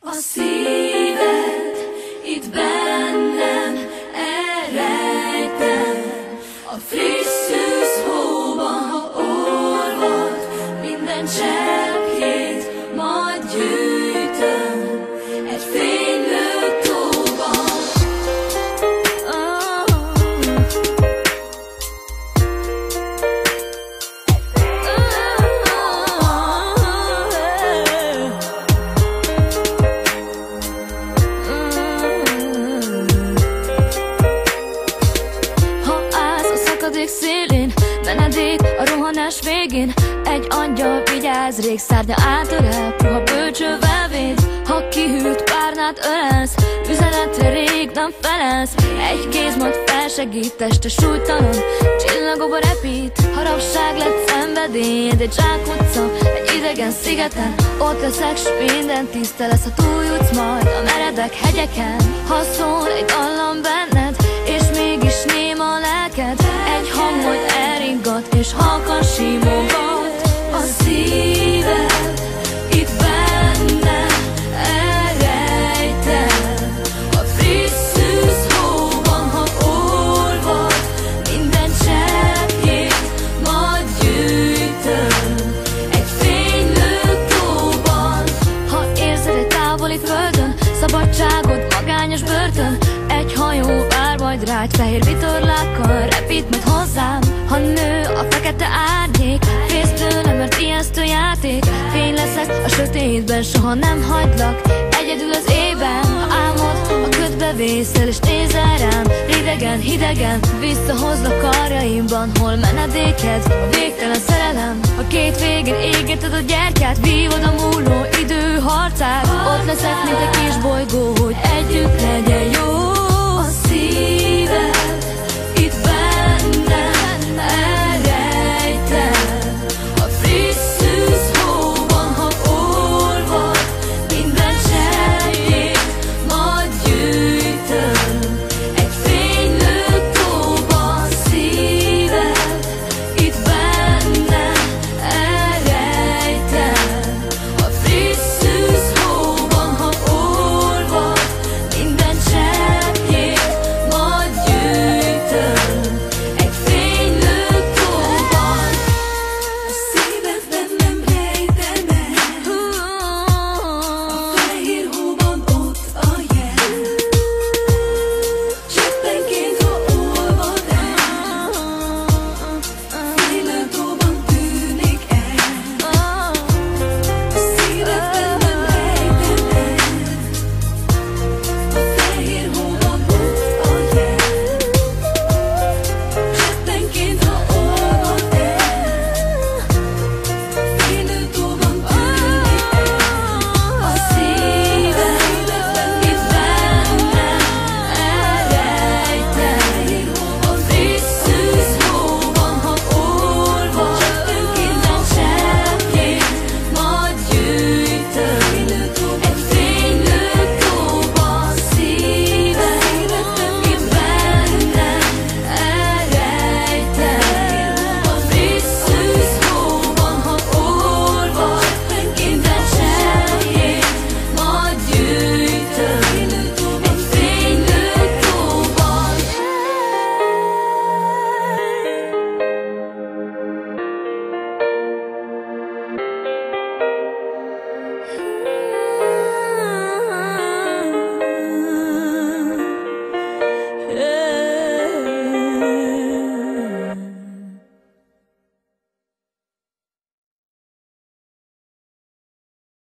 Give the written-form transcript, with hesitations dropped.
A szíved itt bennem elrejtem, a friss szűz hóban, ha olvad, minden cseppjét majd gyűjtöm egy fénylő tóban. Szélén, menedék a rohanás végén, egy angyal vigyáz, rég szárnya átölel, puha bölcsővel véd. Ha kihűlt párnát ölelsz, üzenetre rég nem felelsz, egy kéz majd felsegít, teste súlytalan, csillagokba repít. Haragság lett szenvedélyed, egy zsákutca, egy idegen szigeten, ott leszek, s minden tiszta lesz, ha túljutsz majd a meredek hegyeken. Ha szól egy dallam benned, és mégis néma a lelked, egy hang majd elringat, és halkan simogat. A szíved itt benne elrejtem, a friss szűz hóban, ha olvad, minden cseppjét majd gyűjtöm egy fénylő tóban. Ha érzed egy távoli földön, szabadságod magányos börtön, egy hajó vár majd rád, fehér vitorlákkal repít majd hozzám. Ha nő a fekete árnyék, félsz tőle, mert ijesztő játék, fény leszek a sötétben, soha nem hagylak egyedül az ében. Ha álmod, a ködbe vészel és nézel rám, ridegen, hidegen, visszahozlak karjaimban, hol menedéked, a végtelen szerelem. A két végén égeted a gyertyát, vívod a múló idő harcát, ott leszek, mint egy kis bolygó, hogy